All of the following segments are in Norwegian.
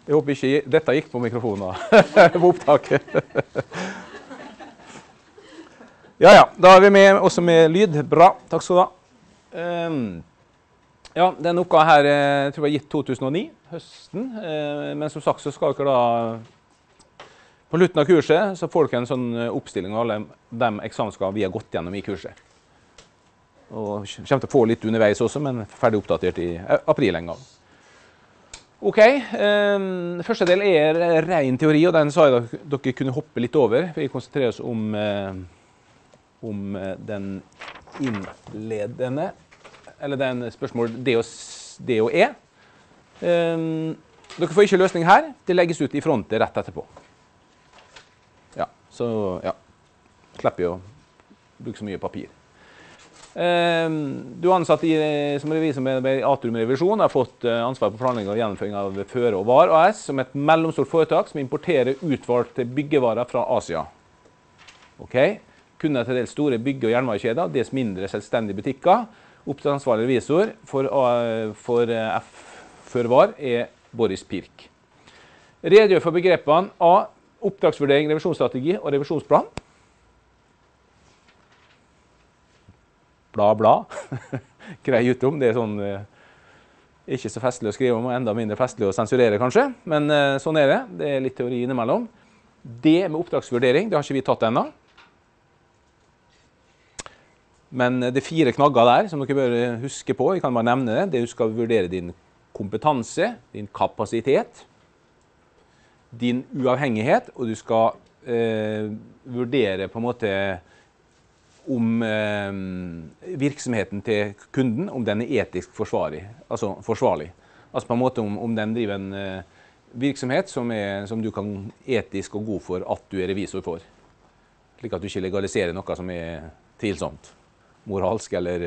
Jeg håper ikke dette gikk på mikrofonen på opptaket. Ja, da er vi med, også med lyd. Bra, takk skal du ha. Ja, denne oppgaven her jeg tror jeg var gitt 2009, høsten. Men som sagt så skal dere da, på slutten av kurset, så får dere en sånn oppstilling av alle de eksamensoppgavene vi har gått gjennom i kurset. Og kommer til å få litt underveis også, men ferdig oppdatert i april en gang. Ok, første del er ren teori, og den sa jeg dere kunne hoppe litt over. Vi konsentrerer oss om den innledende, eller den spørsmål D og E. Dere får ikke løsning her, det legges ut i frontet rett etterpå. Ja, så ja, slipper jeg å bruke så mye papir. Du er ansatt som revisor med Atrium Revisjon, har fått ansvar på planlegging og gjennomføring av Føre og Var AS som et mellomstort foretak som importerer utvalgte byggevarer fra Asia. Ok, kunder til dels store bygge- og jernvarekjeder, dels mindre selvstendige butikker. Oppdragsansvarlig revisor for Føre Var er Boris Pirk. Redegjør for begrepene A. Oppdragsvurdering, revisjonsstrategi og revisjonsplan. Bla, bla. Grei utom. Det er sånn ikke så festlig å skrive om, og enda mindre festlig å sensurere kanskje. Men sånn er det. Det er litt teori innimellom. Det med oppdragsvurdering, det har ikke vi tatt ennå. Men det er 4 knagger der som dere bør huske på. Jeg kan bare nevne det. Du skal vurdere din kompetanse, din kapasitet, din uavhengighet, og du skal vurdere på en måte om virksomheten til kunden, om den er etisk forsvarlig. Altså på en måte om den driver en virksomhet som du kan etisk og god for at du er revisor for. Slik at du ikke legaliserer noe som er tvilsomt, moralsk eller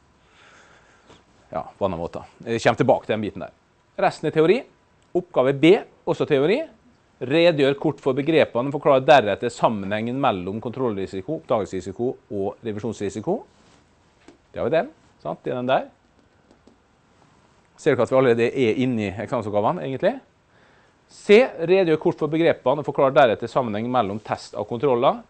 ja, på annen måte. Jeg kommer tilbake til den biten der. Resten er teori. Oppgave B, også teori. Redegjør kort for begrepene, forklarer deretter sammenhengen mellom kontrollrisiko, oppdagelsesrisiko og revisjonsrisiko. Det har vi den, sant? Det er den der. Ser dere at vi allerede er inne i eksamensoppgavene, egentlig? C. Redegjør kort for begrepene og forklarer deretter sammenhengen mellom test av kontroller,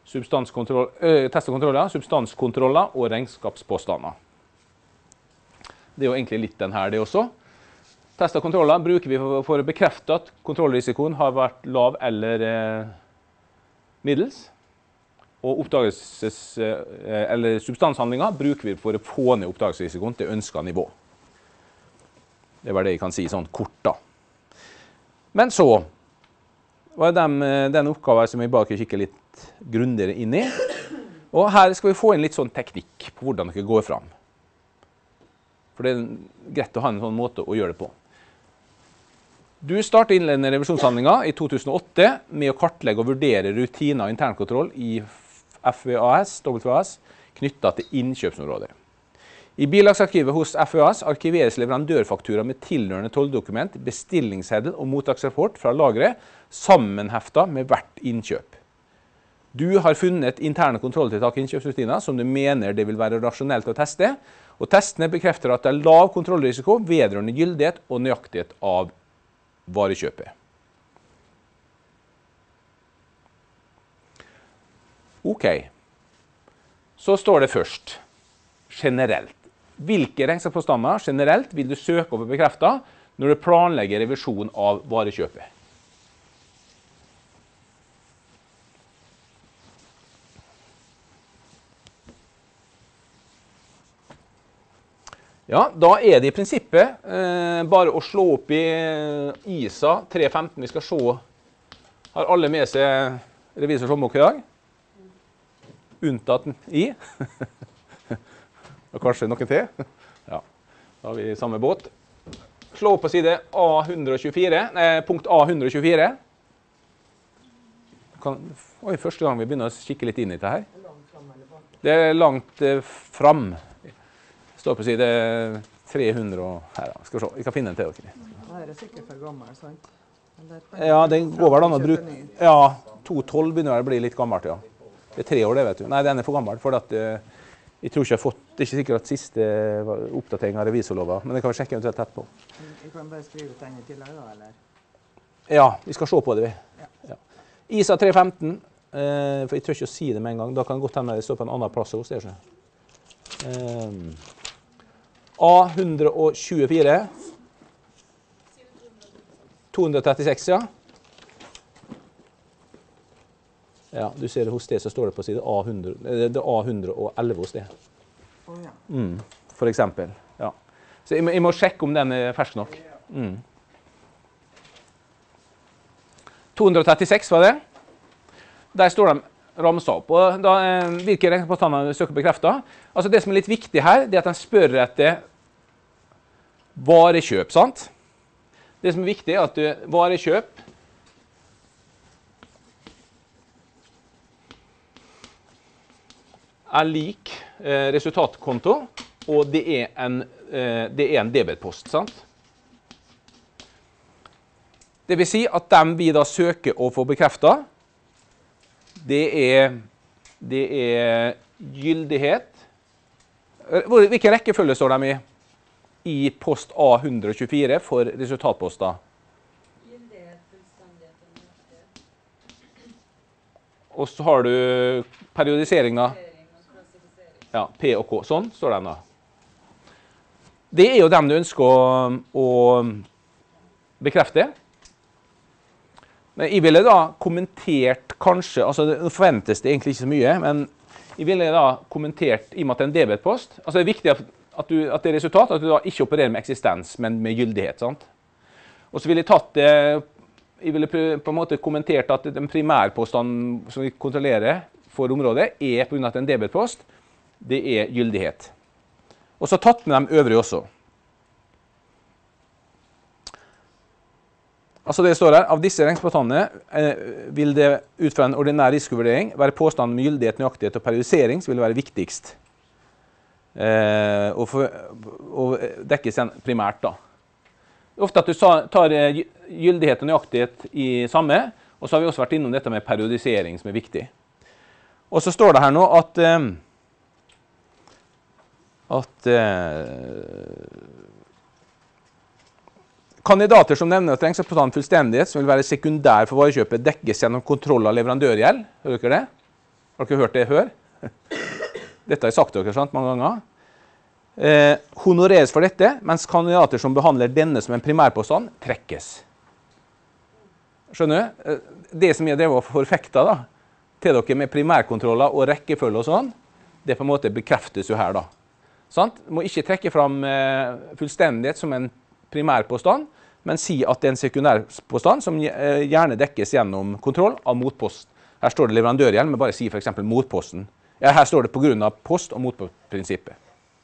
substanskontroller og regnskapspåstander. Det er jo egentlig litt den her, det også. Test av kontroller bruker vi for å bekrefte at kontrollrisikoen har vært lav eller middels. Og eller substanshandlinger bruker vi for å få ned oppdagelsesrisikoen til ønsket nivå. Det var det jeg kan si sånn kort da. Men så var det den oppgaven som jeg bare kikker litt grundigere inn i. Og her skal vi få inn litt sånn teknikk på hvordan dere går fram. For det er greit å ha en sånn måte å gjøre det på. Du startet innledende revisjonshandlinger i 2008 med å kartlegge og vurdere rutiner og internkontroll i FVAS knyttet til innkjøpsområdet. I bilagsarkivet hos FVAS arkiveres leverandørfaktura med tilhørende tolldokument, bestillingsseddel og mottaksrapport fra lageret, sammenheftet med hvert innkjøp. Du har funnet interne kontrolltiltak i innkjøpsrutiner som du mener det vil være rasjonelt å teste, og testene bekrefter at det er lav kontrollrisiko vedrørende gyldighet og nøyaktighet av varekjøpet. Ok, så står det først, generelt. Hvilke regnskapspåstander generelt vil du søke å få bekreftet når du planlegger revisjon av varekjøpet? Ja, da er det i prinsippet bare å slå opp i ISA 315. Vi skal se, har alle med seg revisors håndbok i dag? Unntatt I. Og kanskje noen til? Ja, da har vi samme båt. Slå opp på side A124, punkt A124. Oi, første gang vi begynner å kikke litt inn i dette her. Det er langt fram. Står på side 300 og her da. Skal vi se, vi kan finne den til dere. Da er det sikkert for gammel, sant? Ja, den går vel an å bruke. Ja, 212 begynner det å bli litt gammelt, ja. Det er 3 år det, vet du. Nei, den er for gammel, for at jeg tror ikke jeg har fått, det er ikke sikkert at siste oppdatering av revisorloven, men det kan vi sjekke eventuelt etterpå. Vi kan bare skrive ut den i tillegg da, eller? Ja, vi skal se på det, vi. Ja. ISA 315, for jeg tør ikke å si det med en gang. Da kan det godt hende det står på en annen plass hos dere. A124. 236, ja. Ja, du ser det hos det, så står det på side A100, det er A111 hos det. Ja. For eksempel, ja. Så jeg må sjekke om den er fersk nok. 236 var det. Der står de ramset opp. Og da, hvilke regnskapspåstander søker bekreftet? Altså det som er litt viktig her, det er at de spør etter varekjøp, sant? Det som er viktig er at varekjøp er lik resultatkonto, og det er en debetpost, sant? Det vil si at dem vi da søker å få bekreftet, det er gyldighet. Hvilken rekkefølge står de i post A124 for resultatposter? Gyldighet, fullstendighet og nøyaktighet. Og så har du periodisering da. Klassifisering og klassifisering. Ja, P og K. Sånn står den da. Det er jo dem du ønsker å bekrefte. Men jeg ville da kommentert kanskje, altså det forventes det egentlig ikke så mye, men jeg ville da kommentert i og med at det er en debetpost. Altså det er viktig at det er resultat, at du da ikke opererer med eksistens, men med gyldighet, sant? Og så ville jeg tatt det, jeg ville på en måte kommentert at den primærposten som vi kontrollerer for området er på grunn av at det er en debetpost, det er gyldighet. Og så tatt med de øvrige også. Altså det står her, av disse regnskapspåstandene vil det ut fra en ordinær risikovurdering være påstanden med gyldighet, nøyaktighet og periodisering som vil være viktigst. Og dekkes primært da. Ofte at du tar gyldighet og nøyaktighet i samme, og så har vi også vært innom dette med periodisering som er viktig. Og så står det her nå at kandidater som nevner at regnskapspåstanden fullstendighet som vil være sekundær for varekjøpet dekkes gjennom kontroll av leverandørgjeld. Hører dere det? Har dere hørt det før? Dette har jeg sagt dere sant, mange ganger. Honoreres for dette, mens kandidater som behandler denne som en primærpåstand trekkes. Skjønner du? Det som jeg drev og forfekta da, til dere med primærkontroller og rekkefølge og sånn, det på en måte bekreftes jo her da. Sant? Du må ikke trekke fram fullstendighet som en primærpåstand, men si at det er en sekundærpåstand som gjerne dekkes gjennom kontroll av motpost. Her står det leverandørgjeld, men bare si for eksempel motposten. Ja, her står det på grunn av post- og motpostprinsippet.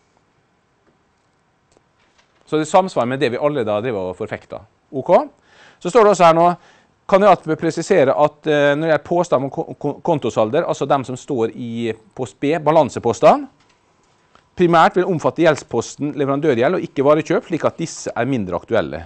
Så det samsvarer med det vi alle da driver og forfekter. Ok? Så står det også her nå, kandidat bør presisere at når det er påstand om kontosalder, altså dem som står i post B, balansepostene, primært vil omfatte gjeldsposten leverandørgjeld og ikke varekjøp, slik at disse er mindre aktuelle.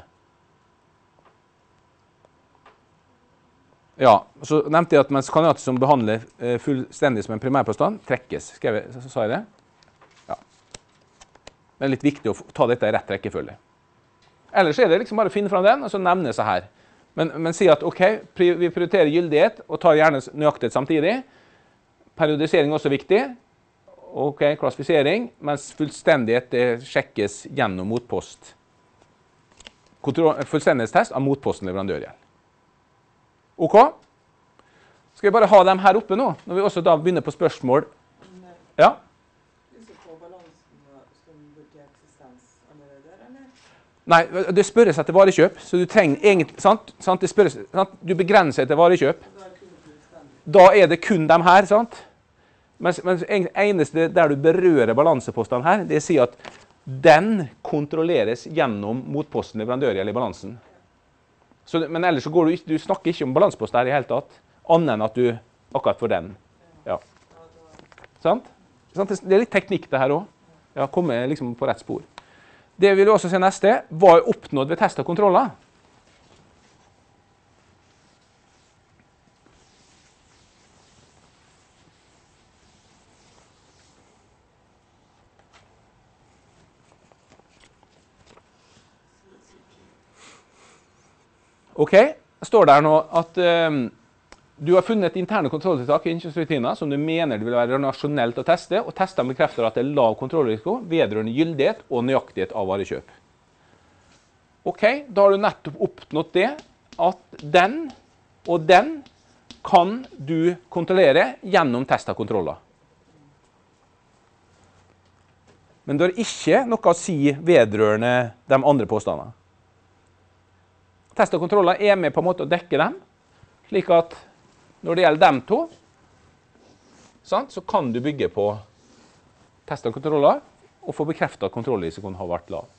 Ja, så nevnte jeg at mens kandidater som behandler fullstendig som en primærpåstand, trekkes. Sa jeg det? Ja. Det er litt viktig å ta dette i rett rekkefølge. Ellers er det liksom bare å finne fram den, og så nevne seg her. Men si at ok, vi prioriterer gyldighet, og tar gjerne nøyaktighet samtidig. Periodisering er også viktig. Ok, klassifisering, mens fullstendighet det sjekkes gjennom motpost. Fullstendighetstest av motposten leverandørgjeld. Ok? Skal vi bare ha dem her oppe nå, når vi også da begynner på spørsmål? Ja? Nei, det spørres etter varekjøp, så du trenger egentlig, sant? Det spørres, sant? Du begrenser etter varekjøp. Da er det kun dem her, sant? Men eneste der du berører balansepostene her, det sier at den kontrolleres gjennom motposten leverandørgjeld i balansen. Så, men ellers så går du snakker ikke om balansepost her i hele tatt, annet enn at du akkurat får den. Ja. Sant? Det er litt teknikk det her også. Ja, komme liksom på rett spor. Det vil du også se neste. Hva er oppnådd ved test og kontroller? Ok, står det her nå at du har funnet interne kontrolltiltak i innkjøpsrutiner som du mener det vil være rasjonelt å teste, og testene bekrefter at det er lav kontrollrisiko vedrørende gyldighet og nøyaktighet av varekjøp. Ok, da har du nettopp oppnådd det at den og den kan du kontrollere gjennom test av kontroller. Men det har ikke noe å si vedrørende de andre påstandene. Test av kontroller er med på en måte å dekke dem, slik at når det gjelder dem to, så kan du bygge på test av kontroller og få bekreftet at kontrollrisikoen har vært lav.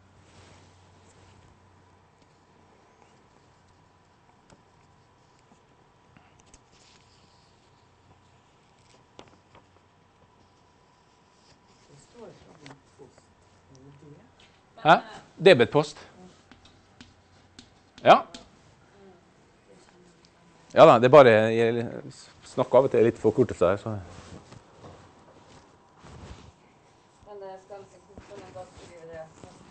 Hæ? Debetpost. Ja. Ja da, det er bare, jeg snakker av og til litt for kortelse her, så. Men det skal altså kunne da skrive det,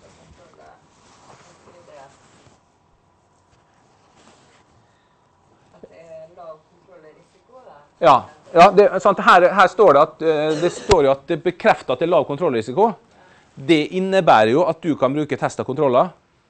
at det er lav kontrollrisiko da. Ja, det, sant, her står det at det står jo at det bekrefter at det er lav kontrollrisiko. Det innebærer jo at du kan bruke test av kontroller.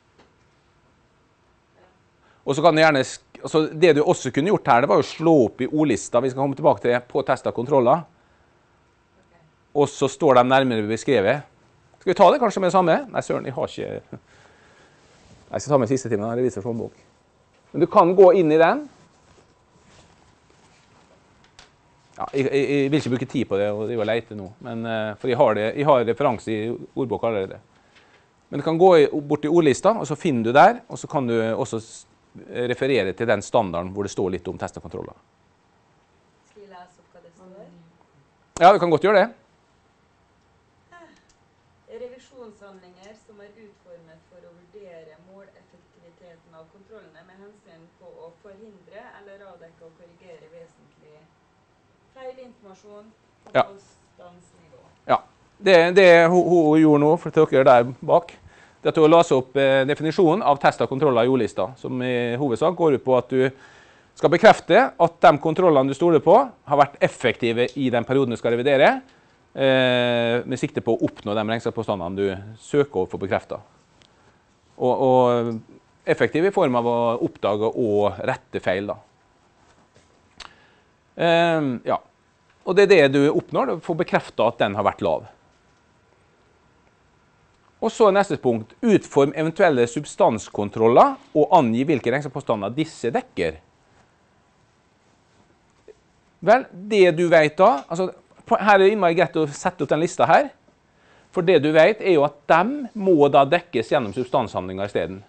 Og så kan du gjerne, altså det du også kunne gjort her, det var jo å slå opp i ordlista, vi skal komme tilbake til det, på test av kontroller. Og så står de nærmere beskrevet. Skal vi ta det kanskje med det samme? Nei, søren, jeg har ikke... Jeg skal ta med siste timen, jeg viser håndbok. Men du kan gå inn i den. Ja, jeg vil ikke bruke tid på det, og det var leite nå, men, for jeg har referanse i ordbok allerede. Men du kan gå bort til ordlista, og så finner du der, og så kan du også referere til den standarden hvor det står litt om test og kontroller. Skal vi lese opp hva det står? Ja, du kan godt gjøre det. Revisjonshandlinger som er utformet for å vurdere måleffektiviteten av kontrollene med hensyn på å forhindre eller avdekke og korrigere vesentlig feilinformasjon på påstandsnivå. Ja, det hun gjorde nå, for dere der bak, det er at hun laser opp definisjonen av test av kontroller i ordlista, som i hovedsak går ut på at du skal bekrefte at de kontrollene du stoler på har vært effektive i den perioden du skal revidere, med sikte på å oppnå de regnskapspåstandene du søker å få bekreftet. Og effektiv i form av å oppdage og rette feil da. Ja, og det er det du oppnår, du får bekreftet at den har vært lav. Og så neste punkt, utform eventuelle substanskontroller og angi hvilke regnskapspåstander disse dekker. Vel, det du vet da, altså her er det innmari greit å sette opp den lista her, for det du vet er jo at de må da dekkes gjennom substanshandlinger i stedet.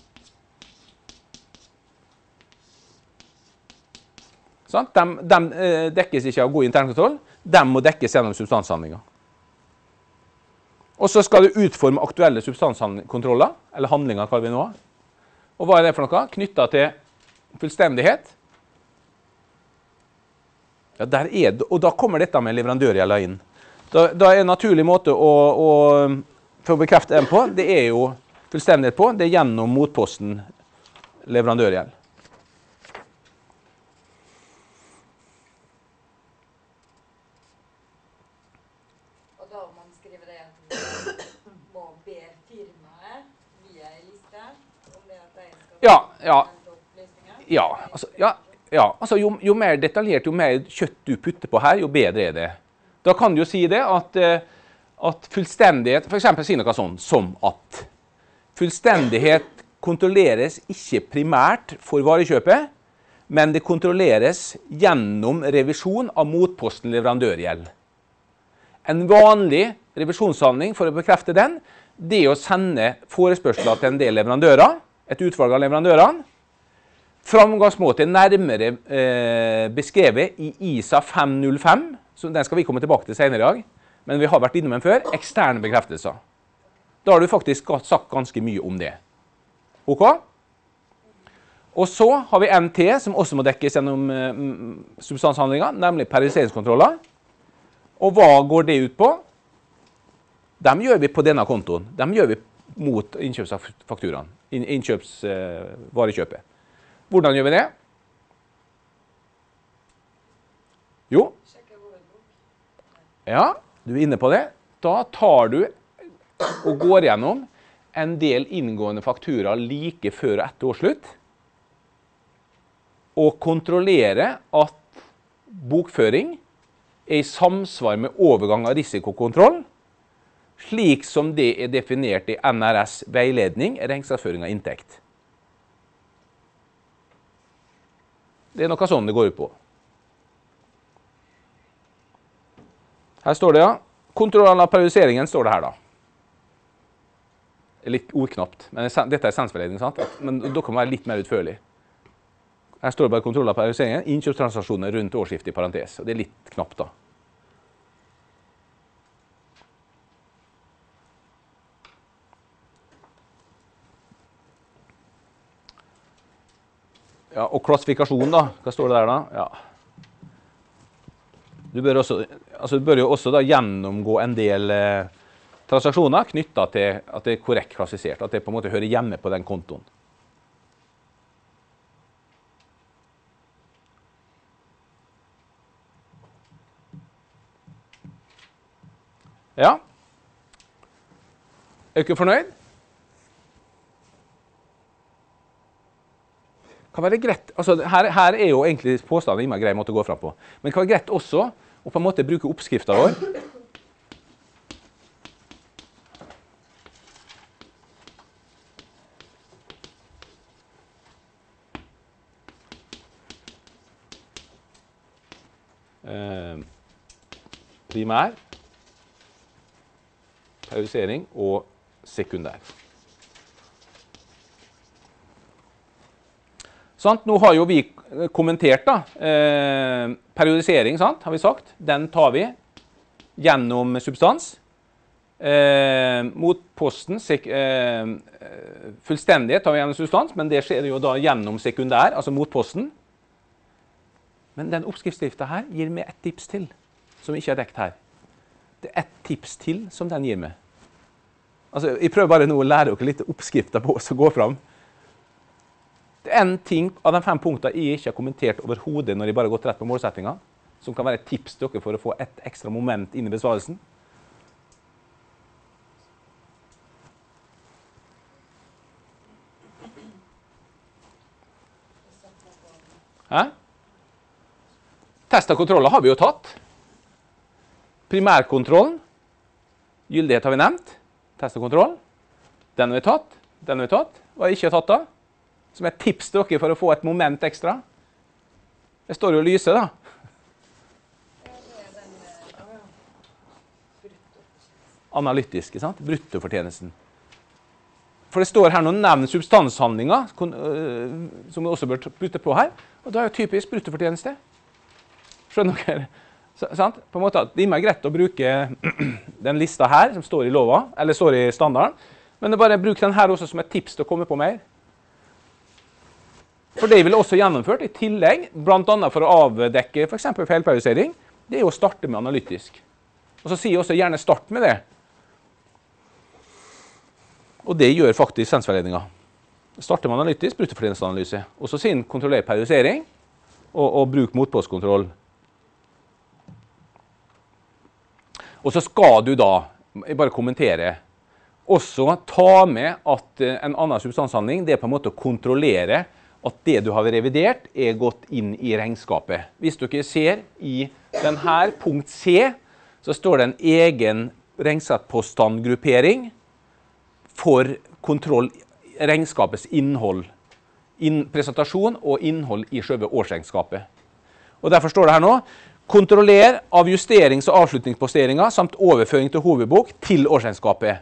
Sånn? De dekkes ikke av god internkontroll, de må dekkes gjennom substanshandlinger. Og så skal du utforme aktuelle substanskontroller, eller handlinger, kaller vi nå. Og hva er det for noe? Knyttet til fullstendighet. Ja, der er det, og da kommer dette med leverandørgjelda inn. Da er en naturlig måte for å bekrefte den på, det er jo fullstendighet på, det er gjennom motposten leverandørgjeld. Altså, jo mer detaljert, jo mer kjøtt du putter på her, jo bedre er det. Da kan du jo si det at fullstendighet, for eksempel si noe sånn som at fullstendighet kontrolleres ikke primært for varekjøpet, men det kontrolleres gjennom revisjon av motposten leverandørgjeld. En vanlig revisjonshandling for å bekrefte den, det er å sende forespørsler til en del leverandører, et utvalg av leverandørene, framgangsmåte nærmere beskrevet i ISA 505, så den skal vi komme tilbake til senere i dag, men vi har vært innom den før, eksterne bekreftelser. Da har du faktisk sagt ganske mye om det. Ok? Og så har vi NT, som også må dekkes gjennom substanshandlinger, nemlig periodiseringskontroller. Og hva går det ut på? Dem gjør vi på denne kontoen. Dem gjør vi mot innkjøpsfakturaen, innkjøpsvarekjøpet. Hvordan gjør vi det? Jo. Sjekke hovedbok. Ja, du er inne på det. Da tar du og går gjennom en del inngående faktura like før og etter årsslutt, og kontrollere at bokføring er i samsvar med overgang av risikokontroll, slik som det er definert i NRS veiledning, regnskapsføring av inntekt. Det er noe sånn det går ut på. Her står det, ja. Kontroll av periodiseringen står det her, da. Det er litt ordknapt, men dette er sensveiledning, sant? Men dere må være litt mer utførlig. Her står det bare kontroll av periodiseringen, innkjøpstransaksjoner rundt årsskiftet i parentes. Og det er litt knapt, da. Ja, og klassifikasjon, da. Hva står det der, da? Ja. Du bør jo også da gjennomgå en del transaksjoner knyttet til at det er korrekt klassifisert, at det på en måte hører hjemme på den kontoen. Ja. Er du ikke fornøyd? Kan være greit, altså her er jo egentlig påstanden en grei måte å gå fram på, men det kan være greit også å på en måte bruke oppskriften vår. Primær, periodisering og sekundær. Sant? Nå har jo vi kommentert da, periodisering, sant? Har vi sagt. Den tar vi gjennom substans. Motposten, fullstendighet tar vi gjennom substans, men det skjer jo da gjennom sekundær, altså motposten. Men den oppskriftskriften her gir meg et tips til, som ikke er dekt her. Det er et tips til som den gir meg. Altså, jeg prøver bare nå å lære dere litt oppskrifter på oss å gå fram. Det er en ting av de 5 punktene jeg ikke har kommentert overhodet når jeg bare har gått rett på målsettinga, som kan være et tips til dere for å få et ekstra moment inn i besvarelsen. Hæ? Test av kontroller har vi jo tatt. Primærkontrollen, gyldighet har vi nevnt. Test av kontroll. Den har vi tatt. Den har vi tatt. Hva har jeg ikke tatt da? Som et tips til dere for å få et moment ekstra. Det står jo lyse, da. Analytiske, sant? Bruttofortjenesten. For det står her noen nevnt substanshandlinger, som vi også bør putte på her. Og da er jo typisk bruttofortjeneste. Skjønner dere? Sant? På en måte, det er mer greit å bruke den lista her, som står i lova, eller står i standarden. Men det er bare bruk den her også som et tips til å komme på mer. For det vil også gjennomført i tillegg, blant annet for å avdekke for eksempel feilperiodisering, det er jo å starte med analytisk. Og så sier jeg også gjerne start med det. Og det gjør faktisk sensveiledninga. Starte med analytisk, bruttofortjenesteanalyse. Og så sier den kontroller periodisering, og bruk motpostkontroll. Og så skal du da, jeg bare kommentere, også ta med at en annen substanshandling, det er på en måte å kontrollere at det du har revidert er gått inn i regnskapet. Hvis dere ser i denne punkt C, så står det en egen regnskapspostandgruppering for kontroll regnskapets innhold, presentasjon og innhold i selve årsregnskapet. Og derfor står det her nå, kontroller av justerings- og avslutningsposteringer samt overføring til hovedbok til årsregnskapet.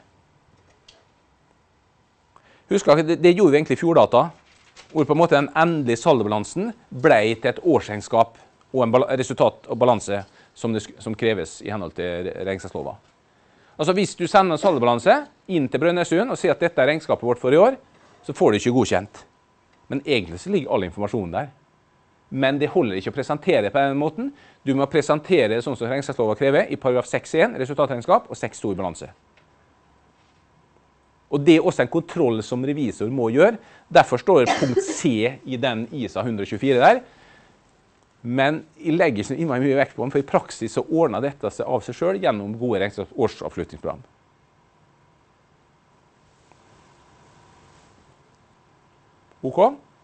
Husk at det gjorde vi egentlig i Fjorddata, hvor på en måte den endelige saldobalansen ble til et årsregnskap og en resultat og balanse som kreves i henhold til regnskapslova. Altså hvis du sender en saldobalanse inn til Brønnøysund og sier at dette er regnskapet vårt for i år, så får du ikke godkjent. Men egentlig så ligger all informasjonen der. Men det holder ikke å presentere på den måten. Du må presentere sånn som regnskapslova krever i paragraf 6.1 resultatregnskap og 6.2 balanse. Og det er også en kontroll som revisor må gjøre. Derfor står det punkt C i den ISA 124 der. Men jeg legger ikke innmari mye vekt på den, for i praksis så ordner dette seg av seg selv gjennom gode årsavslutningsprogram. Ok?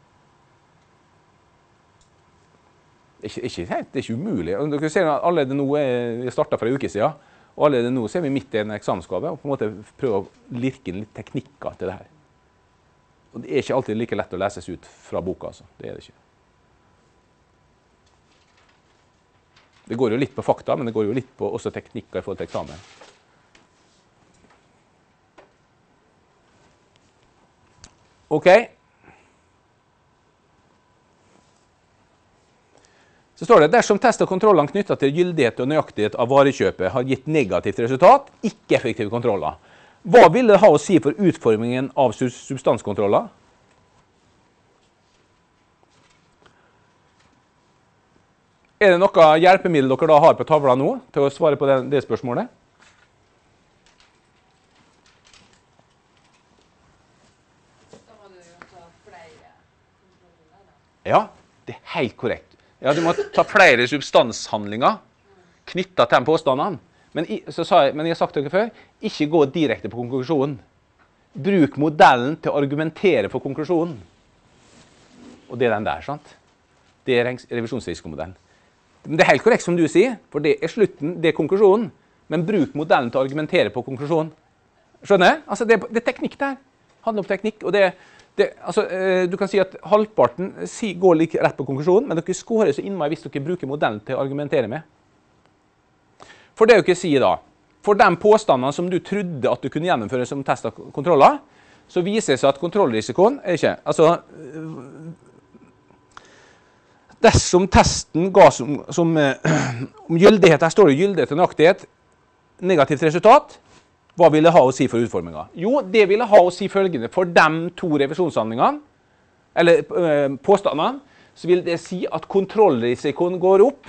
Det er ikke umulig. Dere ser at allerede nå vi startet for en uke siden, og allerede nå er vi midt i en eksamensgave, og på en måte prøver å lirke litt teknikker til det her. Og det er ikke alltid like lett å leses ut fra boka, altså. Det er det ikke. Det går jo litt på fakta, men det går jo litt på også teknikker i forhold til eksamen. Ok. Så står det, dersom test og kontrollene knyttet til gyldighet og nøyaktighet av varekjøpet har gitt negativt resultat, ikke effektive kontroller. Hva vil det ha å si for utformingen av substanskontroller? Er det noe hjelpemiddel dere da har på tavla nå til å svare på det spørsmålet? Da må du jo ta flere kontroller da. Ja, det er helt korrekt. Ja, du må ta flere substanshandlinger knyttet til de påstandene. Men jeg har sagt dere før, ikke gå direkte på konklusjonen. Bruk modellen til å argumentere for konklusjonen. Og det er den der, sant? Det er revisjonsrisikomodellen. Det er helt korrekt som du sier, for det er slutten, det er konklusjonen. Men bruk modellen til å argumentere på konklusjonen. Skjønner jeg? Altså, det er teknikk der. Det handler om teknikk, og du kan si at halvparten går like rett på konklusjonen, men dere skårer så innmari hvis dere bruker modellen til å argumentere med. For det dere sier da, for de påstandene som du trodde at du kunne gjennomføre som test av kontroller, så viser det seg at kontrollrisikoen er ikke, altså, dersom testen ga om gyldighet, her står det gyldighet og nøyaktighet, negativt resultat, hva vil det ha å si for utformingen? Jo, det vil ha å si følgende. For de to revisjonshandlingene, eller påstandene, så vil det si at kontrollrisikoen går opp.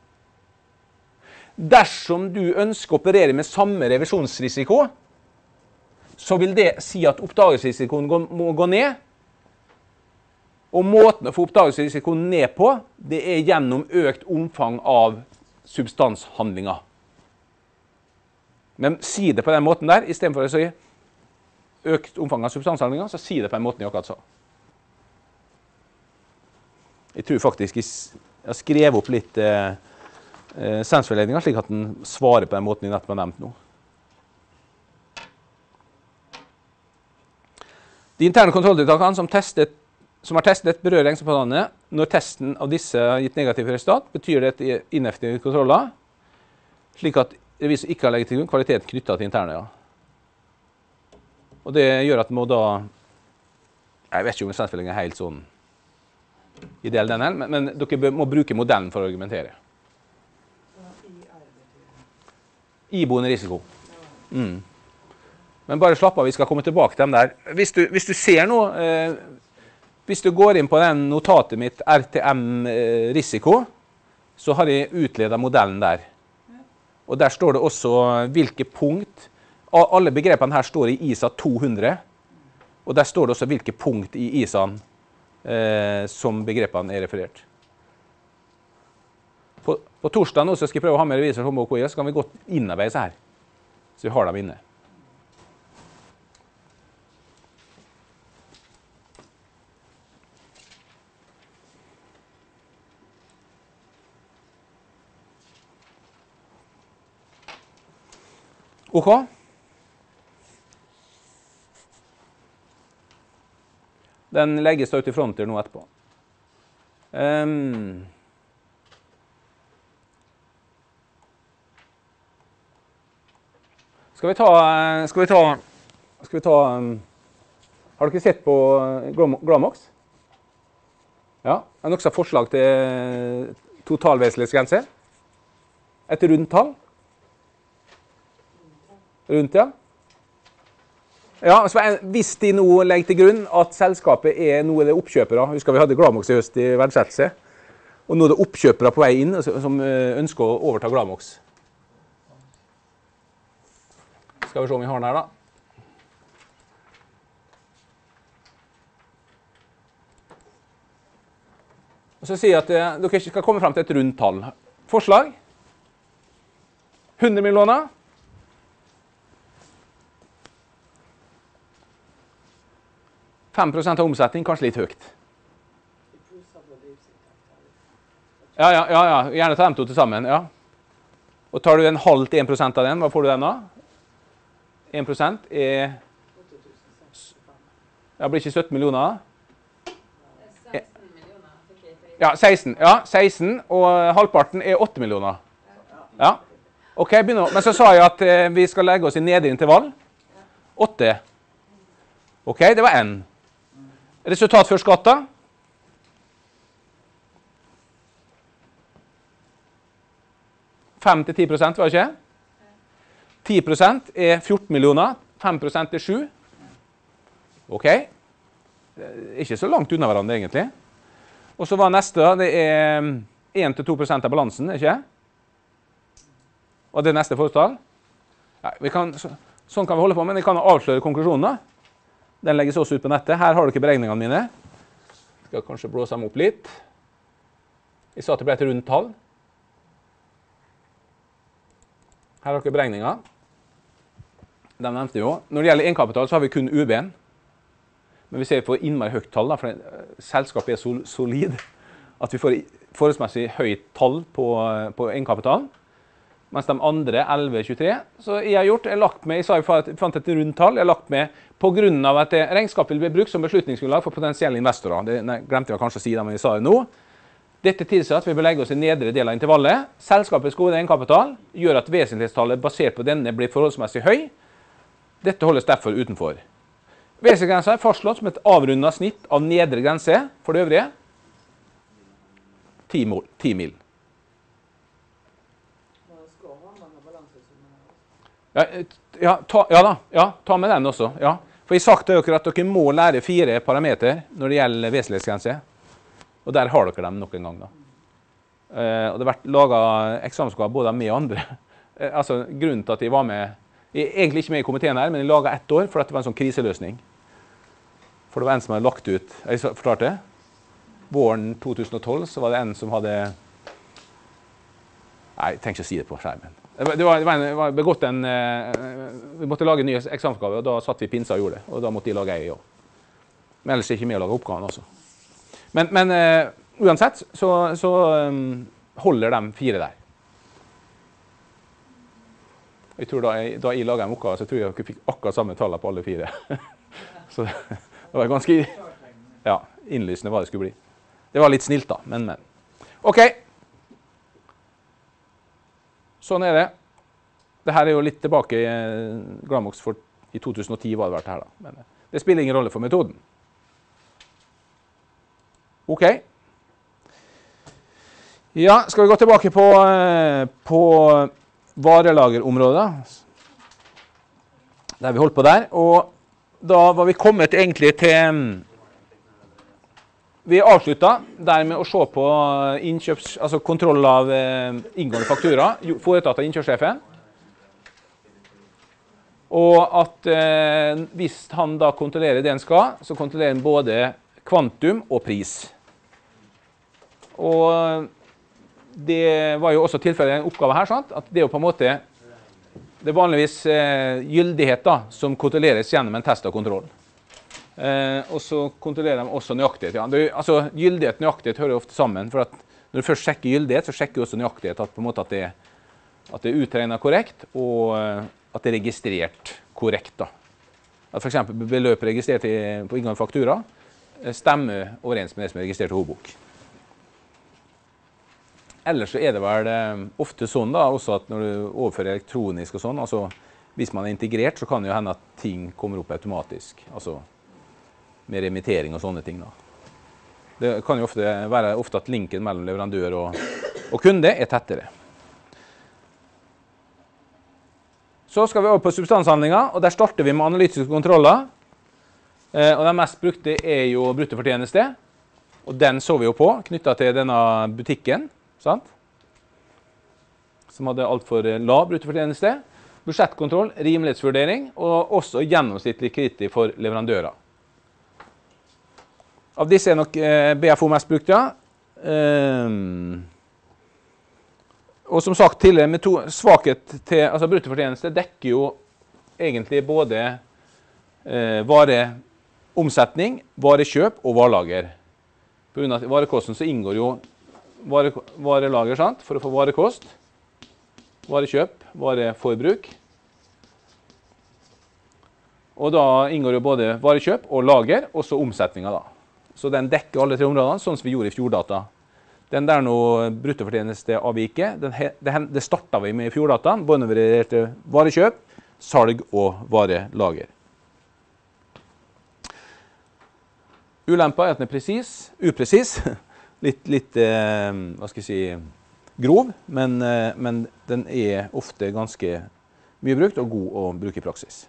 Dersom du ønsker å operere med samme revisjonsrisiko, så vil det si at oppdagelsesrisikoen må gå ned. Og måten å få oppdagelsesrisikoen ned på, det er gjennom økt omfang av substanshandlinger. Men si det på den måten der, i stedet for å si økt omfang av substanshandlinger, så si det på den måten jeg akkurat sa. Jeg tror faktisk jeg har skrevet opp litt sensforledninger, slik at den svarer på den måten jeg nettopp har nevnt nå. De interne kontrolltiltakene som har testet berører regnskapsplanet. Når testen av disse har gitt negativ resultat, betyr det et ineffektive kontroller, slik at revisor ikke har legget til grunn kvalitet knyttet til interne, ja. Og det gjør at det må da, jeg vet ikke om sensforlegningen er helt sånn ideell den her, men dere må bruke modellen for å argumentere. Iboende risiko. Men bare slapp av, vi skal komme tilbake til dem der. Hvis du ser noe, hvis du går inn på den notatet mitt, RTM risiko, så har jeg utledet modellen der. Og der står det også hvilke punkt, alle begrepene her står i ISA 200, og der står det også hvilke punkt i ISA-en som begrepene er referert. På torsdag nå så skal jeg prøve å ha med revisor på KI, så kan vi godt innarbeide seg her, så vi har dem inne. Ok. Den legges da ut i fronter nå etterpå. Skal vi ta har dere sett på Glamox? Ja, er det noen som har forslag til totalvesentlighetsgrense? Et rundt tall? Rundt, ja. Ja, hvis de nå legger til grunn at selskapet er noe det oppkjøpere, husker vi hadde Glamox i høst i verdsettelse, og nå er det oppkjøpere på vei inn som ønsker å overta Glamox. Skal vi se om vi har den her da. Og så sier jeg at dere skal komme frem til et rundt tall. Forslag? 100 millioner? % av omsetning, kanskje litt høyt. Ja, gjerne ta dem to til sammen, ja. Og tar du en halv til 1% av den, hva får du den da? 1% er... Ja, blir ikke 17 millioner? 16 millioner. Ja, 16. Ja, 16, og halvparten er 8 millioner. Ja. Ok, begynner. Men så sa jeg at vi skal legge oss i nedre intervall. 8. Ok, det var 1. Resultat før skatt da? «5 til 10%, var det ikke? 10% er 14 millioner, 5% er 7. Ok. Ikke så langt unna hverandre egentlig. Og så var neste, det er 1-2% av balansen, ikke? Og det neste fortall. Ja, sånn kan vi holde på, men vi kan avsløre konklusjonen da. Den legges også ut på nettet. Her har dere beregningene mine. Jeg skal kanskje blåse dem opp litt. Jeg sa at det ble et rundt tall. Her har dere beregninger. De nevnte jo. Når det gjelder egenkapital så har vi kun UB-en. Men vi ser på innmari høyt tall, da, for selskapet er så solid at vi får forholdsmessig høyt tall på egenkapitalen. Mens de andre 11-23, så jeg har gjort, jeg har lagt med, jeg sa jeg fant et rundt tall, jeg har lagt med på grunn av at regnskapet vil bli brukt som beslutningsgrunnlag for potensielle investorer. Det glemte jeg kanskje å si det, men jeg sa det nå. Dette tilsier at vi bør legge oss i nedre del av intervallet. Selskapets gode egenkapital gjør at vesentlighetstallet basert på denne blir forholdsmessig høy. Dette holdes derfor utenfor. Vesentlighetsgrensen er fastslått som et avrundet snitt av nedre grense for det øvrige. 10 mil. Ta med den også. Ja. For jeg har sagt til dere at dere må lære 4 parameter når det gjelder vesentlighetsgrense. Og der har dere dem nok en gang. Da. Og det har vært laget eksamensoppgaver både av meg og andre. Altså, grunnen til at jeg var med, jeg er egentlig ikke med i komiteen her, men jeg laget 1 år for at det var en sånn kriseløsning. For det var en som hadde lagt ut, jeg forklarte det, våren 2012 så var det en som hadde, nei, jeg tenker ikke å si det på skjermen. Det var begått vi måtte lage nye eksamensoppgaver, og da satt vi i pinsa og gjorde det. Og da måtte de lage jeg også. Men ellers er ikke med å lage oppgaven også. Men uansett, så holder de 4 der. Jeg tror da jeg laget en oppgave, så tror jeg dere fikk akkurat samme tallet på alle 4. Så det var ganske innlysende hva det skulle bli. Det var litt snilt da, men. Ok. Sånn er det. Dette er jo litt tilbake i Glamox for i 2010 var det vært her da. Men det spiller ingen rolle for metoden. Ok. Ja, skal vi gå tilbake på varelagerområdet, der vi holdt på der. Og da var vi kommet egentlig til vi avsluttet der med å se på altså kontroll av inngående faktura, foretatt av innkjøpssjefen. Og at hvis han da kontrollerer det han skal, så kontrollerer han både kvantum og pris. Og det var jo også tilfellet i en oppgave her, sant? At det er jo på en måte, det er vanligvis gyldighet da, som kontrolleres gjennom en test av kontroll. Og så kontrollerer de også nøyaktighet. Ja. Altså, gyldighet og nøyaktighet hører ofte sammen, for at når du først sjekker gyldighet, så sjekker du også nøyaktighet, at, på en måte at det er utregnet korrekt, og at det er registrert korrekt. Da. At for eksempel beløp registrert på inngående faktura stemmer overens med det som er registrert i hovedbok. Ellers så er det vel ofte sånn da, også at når du overfører elektronisk og sånn, altså hvis man er integrert, så kan det jo hende at ting kommer opp automatisk, altså med remittering og sånne ting da. Det kan jo være at linken mellom leverandør og kunde er tettere. Så skal vi over på substanshandlinger, og der starter vi med analytiske kontroller. Og den mest brukte er jo bruttofortjeneste, og den så vi jo på, knyttet til denne butikken, sant? Som hadde alt for lav bruttofortjeneste, budsjettkontroll, rimelighetsvurdering, og også gjennomsnittlig kreditt for leverandører. Av disse er nok BFO mest brukt, ja. Og som sagt tidligere, svakhet til bruttofortjeneste dekker jo egentlig både vareomsetning, varekjøp og varelager. På grunn av varekosten så inngår jo varelager, sant? For å få varekost, varekjøp, vareforbruk. Og da inngår jo både varekjøp og lager, og så omsetninga da. Så den dekker alle tre områdene, sånn som vi gjorde i fjorddata. Den der nå bruttofortjenesteavviket, det startet vi med i fjorddataen, både når vi reagerte varekjøp, salg og varelager. Ulempa er at den er upresis, litt hva skal jeg si, grov, men den er ofte ganske mye brukt og god å bruke i praksis.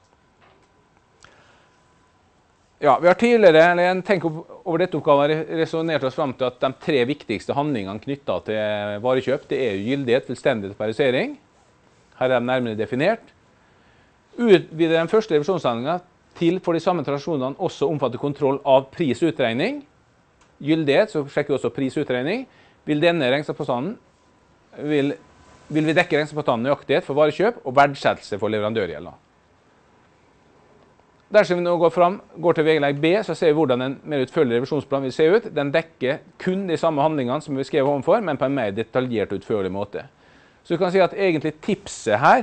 Ja, vi har tidligere, eller jeg tenker over dette oppgaven, resonert oss frem til at de tre viktigste handlingene knyttet til varekjøp, det er jo gyldighet, fullstendighet og periodisering. Her er de nærmere definert. Utvider den første revisjonshandlingen til for de samme transaksjonene også omfatter kontroll av prisutregning. Gyldighet, så sjekker vi også prisutregning. Vil denne regnskapsposten vil vi dekke regnskapsposten nøyaktighet for varekjøp og verdsettelse for leverandørgjelder. Dersom vi nå går til vedlegg B, så ser vi hvordan en mer utførlig revisjonsplan vil se ut. Den dekker kun de samme handlingene som vi skrev ovenfor, men på en mer detaljert og utførlig måte. Så vi kan si at egentlig tipset her,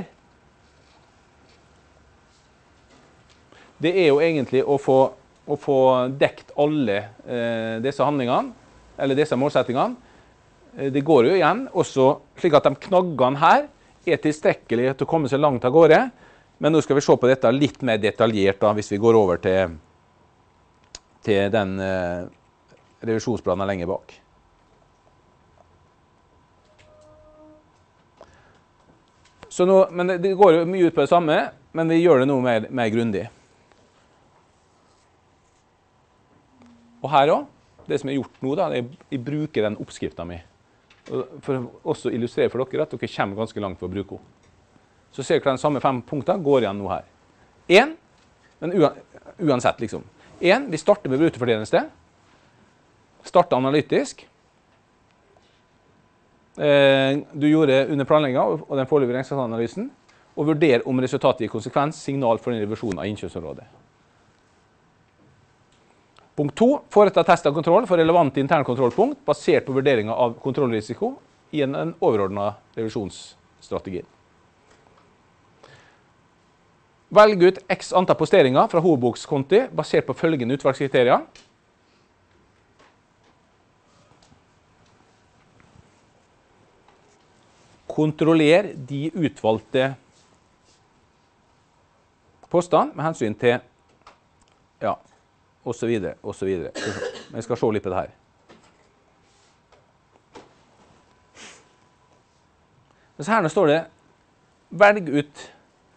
det er jo egentlig å få dekt alle disse handlingene, eller disse målsettingene. Det går jo igjen, også slik at de knaggene her er tilstrekkelige til å komme seg langt av gårde. Men nå skal vi se på dette litt mer detaljert da, hvis vi går over til den revisjonsplanen lenger bak. Så nå, men det går jo mye ut på det samme, men vi gjør det nå mer grundig. Og her også, det som er gjort nå da, det er å bruke den oppskriften min. For å også illustrere for dere at dere kommer ganske langt for å bruke henne. Så ser dere de samme 5 punktene går igjen nå her. 1, men uansett liksom. 1, vi starter med bruttofortjeneste. Starter analytisk. Du gjorde under planleggingen og den foreløpige regnskapsanalysen, og vurder om resultatet gir konsekvens, signal for en revisjon av innkjøpsområdet. Punkt 2, foreta test av kontroll for relevante internkontrollpunkt, basert på vurderingen av kontrollrisiko i en overordnet revisjonsstrategi. Velg ut x antall posteringer fra hovedbokskonti basert på følgende utvalgskriterier. Kontroller de utvalgte postene med hensyn til, ja, og så videre, og så videre. Men jeg skal se litt på det her. Så her nå står det, velg ut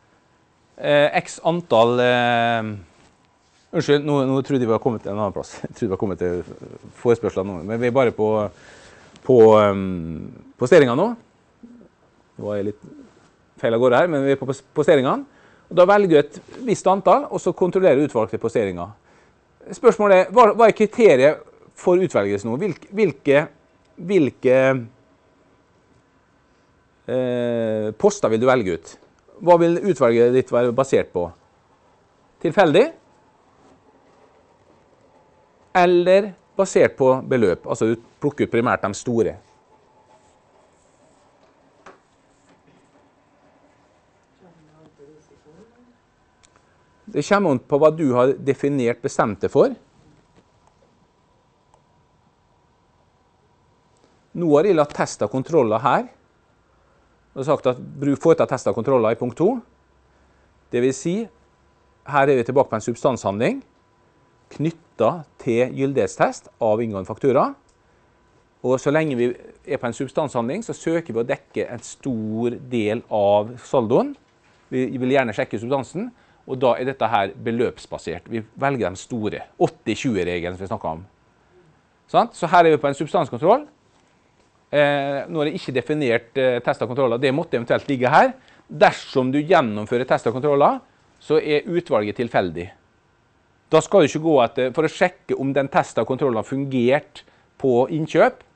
x antall unnskyld, nå trodde jeg vi har kommet til en annen plass. Jeg trodde vi har kommet til forespørselen nå, men vi er bare på posteringene nå. Det var litt feil av gårde her, men vi er på posteringene. Og da velger du et visst antall, og så kontrollerer du utvalgte posteringer. Spørsmålet er, hva er kriteriet for utvelgelse nå? Hvilke poster vil du velge ut? Hva vil utvalget ditt være basert på? Tilfeldig? Eller basert på beløp? Altså du plukker ut primært de store. Det kommer an på hva du har definert bestemt det for. Nå har jeg latt test av kontroller her. Jeg har sagt at foreta test av kontroller i punkt 2. Det vil si, her er vi tilbake på en substanshandling knyttet til gyldighetstest av inngående faktura. Og så lenge vi er på en substanshandling, så søker vi å dekke en stor del av saldoen. Vi vil gjerne sjekke substansen, og da er dette her beløpsbasert. Vi velger de store, 80-20-regelen som vi snakket om. Så her er vi på en substanskontroll. Nå er det ikke definert test av kontroller, det måtte eventuelt ligge her. Dersom du gjennomfører test av kontroller, så er utvalget tilfeldig. Da skal du ikke gå etter, for å sjekke om den test av kontroller har fungert på innkjøp,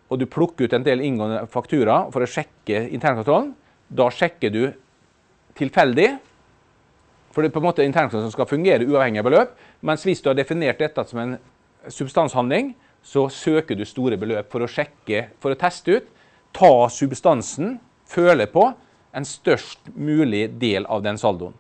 og du plukker ut en del inngående faktura for å sjekke internkontrollen, da sjekker du tilfeldig, for det er på en måte internkontrollen som skal fungere uavhengig av beløp, mens hvis du har definert dette som en substanshandling, så søker du store beløp for å sjekke, for å teste ut, ta substansen, føle på en størst mulig del av den saldoen.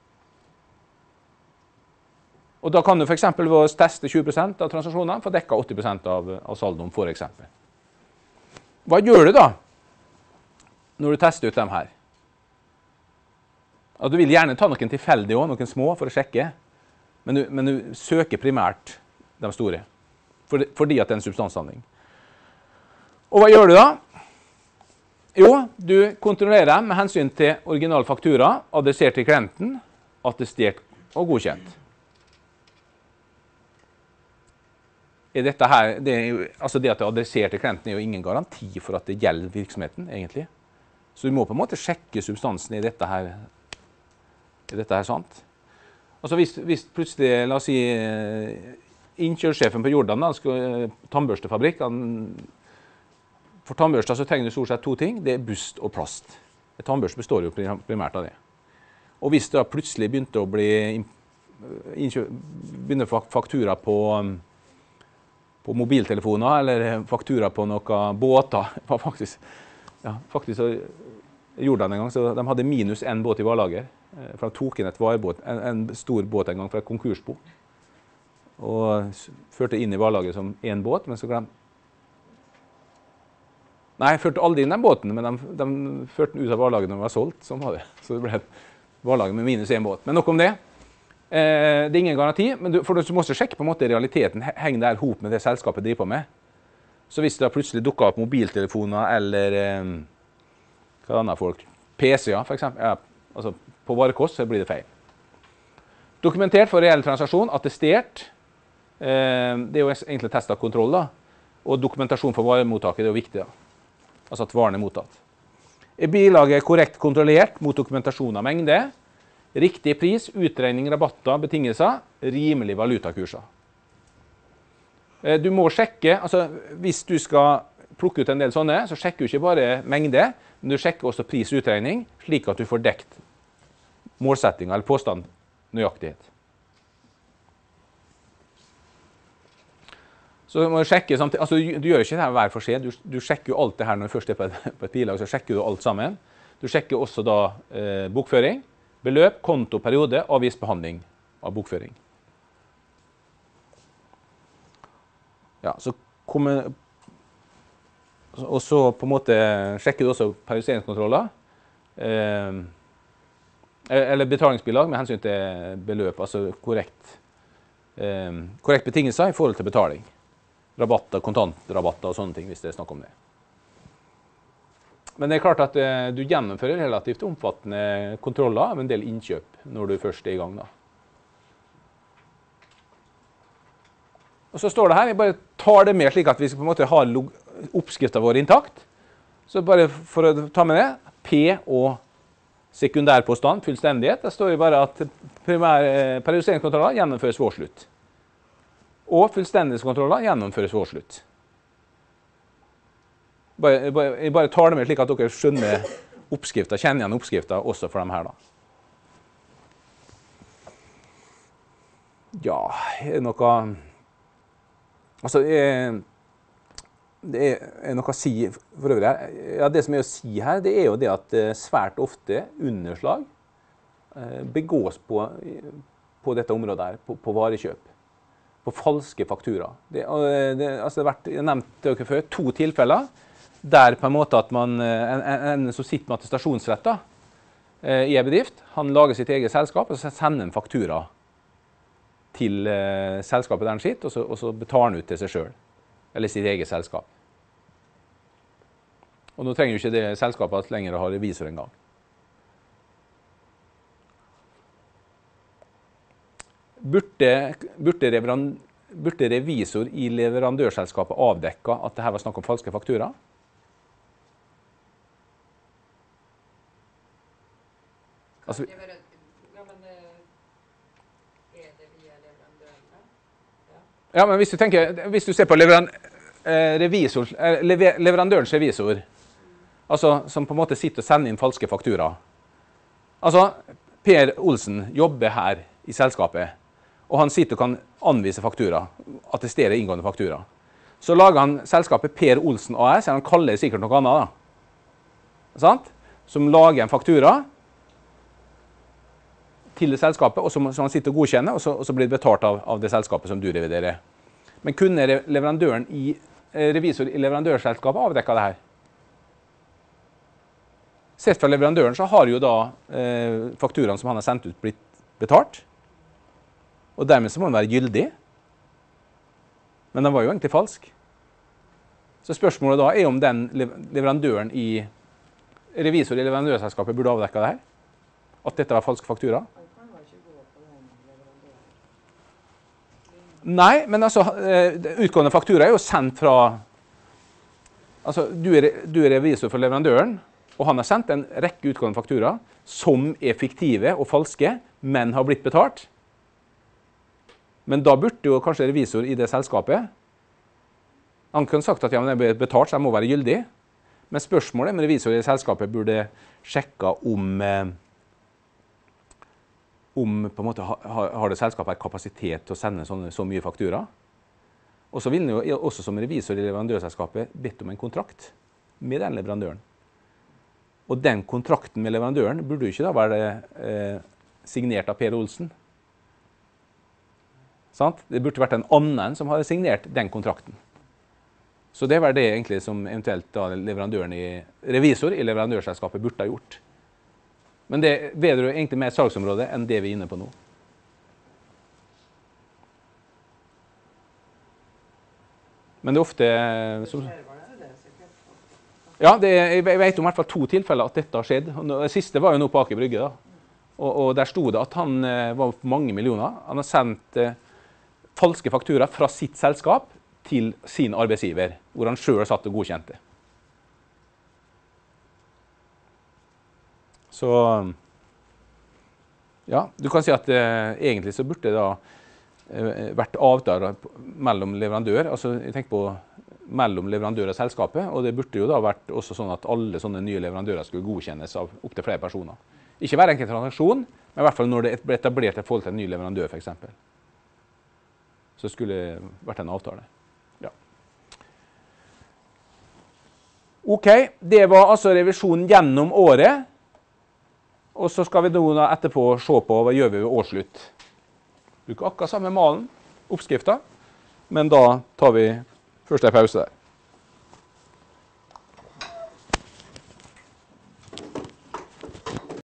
Og da kan du for eksempel ved å teste 20% av transaksjonene, få dekket 80% av saldoen for eksempel. Hva gjør du da, når du tester ut dem her? Ja, du vil gjerne ta noen tilfeldige også, noen små for å sjekke, men du søker primært de store, fordi at det er en substanshandling. Og hva gjør du da? Jo, du kontrollerer dem med hensyn til original faktura, adressert til klienten, attestert og godkjent. Dette her, det at det er adressert til klienten er jo ingen garanti for at det gjelder virksomheten, egentlig. Så du må på en måte sjekke substansen i dette her. Er dette her sant? Altså hvis plutselig, la oss si, innkjørsjefen på Jordan, tannbørstefabrikk, for tannbørster så trenger du stort sett 2 ting, det er bust og plast. Et tannbørste består jo primært av det. Og hvis det plutselig begynte å begynne faktura på mobiltelefoner, eller faktura på noen båter, faktisk så gjorde de en gang, så de hadde minus 1 båt i varelager, for de tok inn en stor båt en gang fra et konkursbo, og førte inn i varelaget som 1 båt, men så glemte Nei, førte aldri inn den båten, men de førte den ut av varelaget når den var solgt, sånn var det. Så det ble et varelaget med minus 1 båt. Men nok om det. Det er ingen garanti, men for du må også sjekke på en måte realiteten, henger det her ihop med det selskapet driver på med. Så hvis det plutselig dukker opp mobiltelefoner eller hva annet folk, PC-er for eksempel, altså på varekost, så blir det feil. Dokumentert for reell transaksjon, attestert, det er jo egentlig test av kontroll da, og dokumentasjon for varemottaket, det er jo viktig da. Altså at varen er mottatt. Er bilaget korrekt kontrollert mot dokumentasjon av mengde, riktig pris, utregning, rabatter, betingelser, rimelig valutakurser. Du må sjekke, altså hvis du skal plukke ut en del sånne, så sjekker du ikke bare mengde, men du sjekker også pris og utregning, slik at du får dekt målsetting eller påstand nøyaktighet. Så du må sjekke samtidig, altså du gjør ikke det her hver for seg, du sjekker jo alt det her når du først er på et bilag, så sjekker du alt sammen. Du sjekker også da bokføring, beløp, konto, periode, avgiftsbehandling av bokføring. Ja, og så på en måte sjekker du også periodiseringskontroller, eller betalingsbilag med hensyn til beløp, altså korrekt betingelser i forhold til betaling. Rabatter, kontantrabatter og sånne ting, hvis det er snakk om det. Men det er klart at du gjennomfører relativt omfattende kontroller av en del innkjøp når du først er i gang da. Og så står det her, jeg bare tar det med slik at vi på en måte har oppskriften vår intakt. Så bare for å ta med det, P og sekundærpåstand, fullstendighet, det står jo bare at periodiseringskontroller gjennomføres ved årsslutt. Og fullstendighetskontroller gjennomføres ved årsslutt. Jeg bare tar det med slik at dere skjønner oppskriften, kjenner igjen oppskriften også for dem her da. Ja, er det noe... Altså, det er noe å si for øvrig her. Ja, det som er å si her, det er jo det at svært ofte underslag begås på dette området her, på varekjøp. På falske faktura. Altså jeg nevnte dere før 2 tilfeller, der på en måte at en som sitter med attestasjonsrett i en bedrift, han lager sitt eget selskap, og så sender en faktura til selskapet der han sitter, og så betaler han ut til seg selv, eller sitt eget selskap. Og nå trenger jo ikke det selskapet lenger å ha revisor en gang. Burde revisor i leverandørselskapet avdekke at dette var snakk om falske faktura? Altså, ja, men er det via leverandørene? ja, men hvis du ser på leverandørens revisor, altså som på en måte sitter og sender inn falske faktura. Altså, Per Olsen jobber her i selskapet, og han sitter og kan anvise faktura, attestere inngående faktura. Så lager han selskapet Per Olsen AS, han kaller det sikkert noe annet da. Sant? Som lager en faktura til det selskapet, og som han sitter og godkjenner, og så blir det betalt av det selskapet som du reviderer. Men kunne revisor i leverandørselskapet avdekket det her? Sett fra leverandøren så har jo da fakturaen som han har sendt ut blitt betalt, og dermed så må den være gyldig. Men den var jo egentlig falsk. Så spørsmålet da er om den leverandøren revisor i leverandørselskapet burde avdekket det her? At dette var falsk faktura? Nei, men altså, utgående faktura er jo sendt fra, altså du er revisor for leverandøren, og han har sendt en rekke utgående faktura som er fiktive og falske, men har blitt betalt. Men da burde jo kanskje revisor i det selskapet, han kunne sagt at ja, men det ble betalt, så det må være gyldig. Men spørsmålet med revisor i selskapet burde sjekke om på en måte har det selskapet kapasitet til å sende så mye faktura. Og så vil den jo også som revisor i leverandørselskapet bedt om en kontrakt med den leverandøren. Og den kontrakten med leverandøren burde jo ikke da være signert av Per Olsen. Sant? Det burde vært en annen som hadde signert den kontrakten. Så det var det egentlig som eventuelt da revisor i leverandørselskapet burde ha gjort. Men det vedrører egentlig mer salgsområdet enn det vi er inne på nå. Men det er ofte ja, jeg vet om i hvert fall 2 tilfeller at dette har skjedd. Det siste var jo nå på Aker Brygge da. Og der stod det at han var på mange millioner. Han har sendt falske faktura fra sitt selskap til sin arbeidsgiver, hvor han selv satt og godkjente. Så, ja, du kan si at egentlig så burde det da vært avtaler mellom leverandør, altså jeg tenker på mellom leverandør og selskapet, og det burde jo da vært også sånn at alle sånne nye leverandører skulle godkjennes av opp til flere personer. Ikke hver enkelt transaksjon, men i hvert fall når det ble etablert et forhold til en ny leverandør for eksempel. Så skulle det vært en avtale. Ja. Ok, det var altså revisjonen gjennom året. Og så skal vi nå etterpå se på hva gjør vi ved årsslutt. Bruker akkurat samme malen, oppskriften, men da tar vi først en pause der.